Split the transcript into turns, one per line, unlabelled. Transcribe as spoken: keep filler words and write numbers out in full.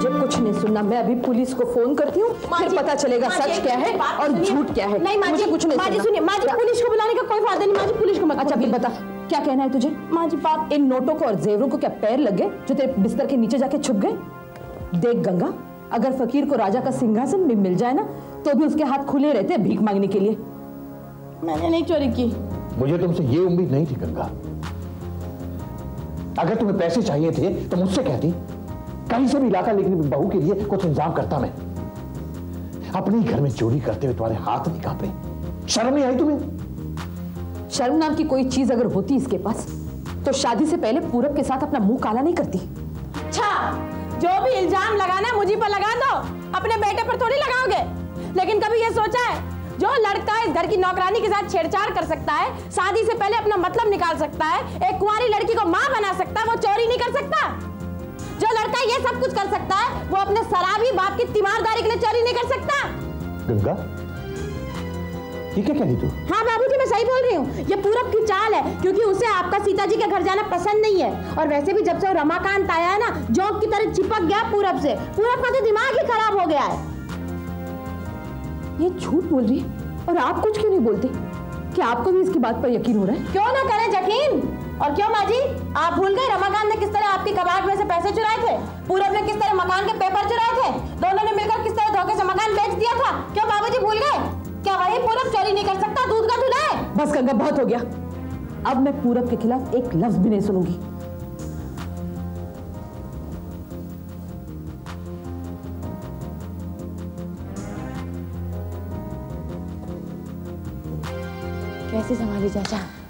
मुझे कुछ नहीं सुनना। मैं अभी पुलिस को फोन करती हूँ, फिर पता चलेगा सच क्या है और झूठ क्या है।
नहीं
मुझे कुछ नहीं सुनना।
सुनिए माँ जी, पुलिस को बुलाने का कोई फायदा नहीं। माँ जी पुलिस को मत।
अच्छा अभी बता क्या कहना है तुझे?
माँ जी बात,
इन नोटों को और जेवरों को क्या पैर लग गए जो तेरे बिस्तर के नीचे जाके छुप गए? देख गंगा, अगर फकीर को राजा का सिंहासन भी मिल जाए ना तो भी उसके हाथ खुले रहते भीख मांगने के लिए।
मैंने नहीं चोरी की।
मुझे तुमसे ये उम्मीद नहीं थी गंगा। अगर तुम्हें पैसे चाहिए थे तो मुझसे कहती, कहीं से भी लाता, लेकिन बहू के लिए कुछ इंतजाम करता मैं। अपने ही घर में चोरी करते हुए तुम्हारे हाथ नहीं कांपे? शर्म नहीं आई तुम्हें?
शर्म नाम की कोई चीज अगर होती इसके पास तो शादी से पहले पूरब के साथ अपना मुंह काला नहीं करती।
अच्छा, जो भी इल्जाम लगाना है मुझे पर लगा दो, अपने बेटे पर थोड़ी लगाओगे। लेकिन कभी ये सोचा है, जो लड़का इस घर की नौकरानी के साथ छेड़छाड़ कर सकता है, शादी से पहले अपना मतलब निकाल सकता है, एक कुंवारी लड़की को मां बना सकता है, वो चोरी नहीं कर सकता? जो लड़का ये सब कुछ कर सकता है, वो अपने शराबी बाप की तीमारदारी के लिए चोरी नहीं कर सकता।
गंगा, ये क्या कह रही तू?
हाँ बाबूजी, मैं सही बोल रही हूँ। ये पूरब की चाल है, क्योंकि उसे आपका सीता जी के घर जाना पसंद नहीं है। और वैसे भी जब से रमाकांत आया है ना, जोंक की तरह चिपक गया पूरब से। पूरब का तो दिमाग ही खराब हो गया है।
ये झूठ बोल रही है और आप कुछ क्यों नहीं बोलते? क्या आपको भी इसकी बात पर यकीन हो रहा है?
क्यों ना करें यकीन। और क्यों माँ जी, आप भूल गए रमाकांत ने किस तरह आपकी कबाड़ में से पैसे चुराए थे? पूरब ने किस तरह मकान के पेपर चुराए थे? दोनों ने मिलकर किस तरह धोखे से मकान बेच दिया था? क्यों बाबूजी भूल गए? क्या वही पूरब चोरी नहीं कर सकता? दूध का दूल्हा है।
बस गंगा, बहुत हो गया। अब मैं पूरब के खिलाफ एक लफ्ज भी नहीं सुनूंगी।
कैसे संभाली चाचा?